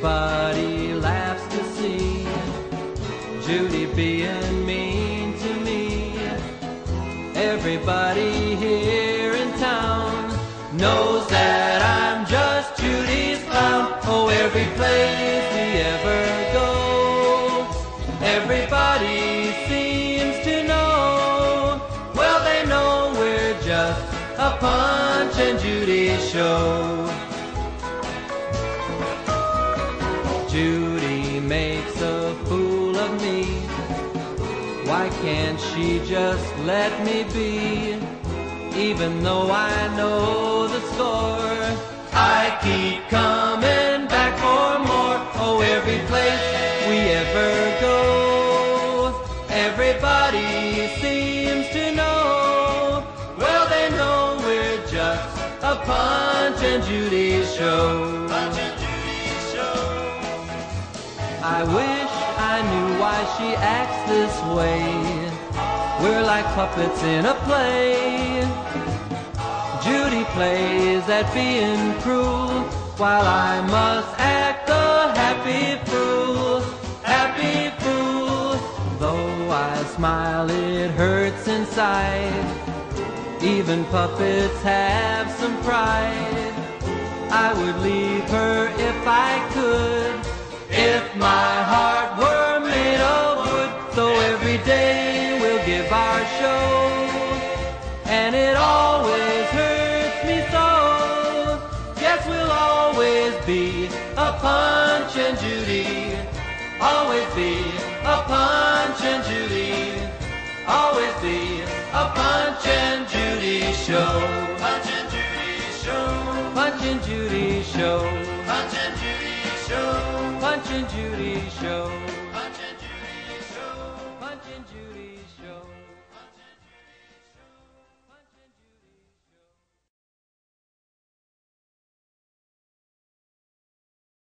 Everybody laughs to see Judy being mean to me. Everybody here in town knows that I'm just Judy's clown. Oh, every place we ever go, everybody seems to know. Well, they know we're just a Punch and Judy show. Judy makes a fool of me. Why can't she just let me be? Even though I know the score, I keep coming back for more. Oh, every place we ever go, everybody seems to know. Well, they know we're just a Punch and Judy show. Punch and Judy show. I wish I knew why she acts this way. We're like puppets in a play. Judy plays at being cruel, while I must act the happy fool. Happy fool. Though I smile, it hurts inside. Even puppets have some pride. I would leave her if I could, if my heart were made of wood. So every day we'll give our show, and it always hurts me so. Yes, we'll always be a Punch and Judy. Always be a Punch and Judy. Always be a Punch and Judy show. Punch and Judy show. Punch and Judy show. Punch and Judy show. Punch and Judy show. Punch and Judy show. Punch and Judy.